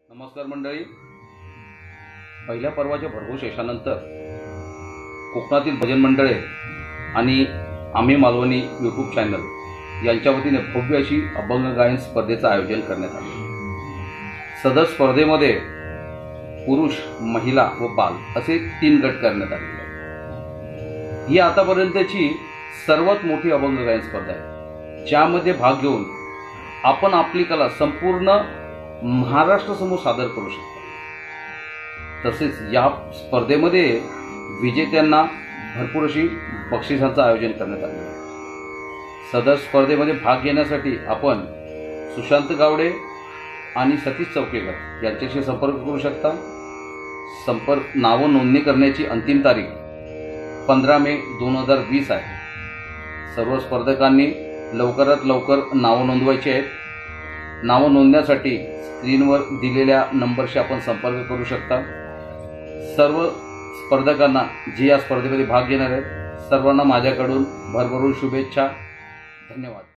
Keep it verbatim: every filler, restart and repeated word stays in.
नमस्कार मंडळी, पहिल्या पर्वाच्या भरघोस यशानंतर कोकणातील भजन मंडळे आणि आम्ही मालवणी यूट्यूब चॅनल यांच्या वतीने भव्य अशी अभंग गायन स्पर्धेचं आयोजन करण्यात आले। सदर स्पर्धेमध्ये पुरुष, महिला व बाल असे तीन गट करण्यात आले। ही आतापर्यंतची सर्वात मोठी अभंग गायन स्पर्धा आहे, ज्यामध्ये भाग घेऊन आपण आपली कला संपूर्ण महाराष्ट्र समोर सादर करू शकतो। तसेच या स्पर्धेमध्ये विजेत्यांना भरपूर अशी बक्षिसांचं आयोजन करण्यात आले आहे। सदर स्पर्धेमध्ये भाग घेण्यासाठी आपण सुशांत गावडे आणि सतीश चौकेकर यांच्याशी संपर्क करू शकता। संपर्क नाव नोंदणी करण्याची अंतिम तारीख पंधरा मे दोन हजार वीस आहे। सर्व स्पर्धकांनी लवकरात लवकर नाव नोंदवायची आहेत। नाव नोंदण्यासाठी स्क्रीनवर दिलेल्या नंबरशी आपण संपर्क करू शकता। सर्व स्पर्धकांना जे या स्पर्धेमध्ये भाग घेणार आहेत सर्वांना माझ्याकडून भरभरून शुभेच्छा। धन्यवाद।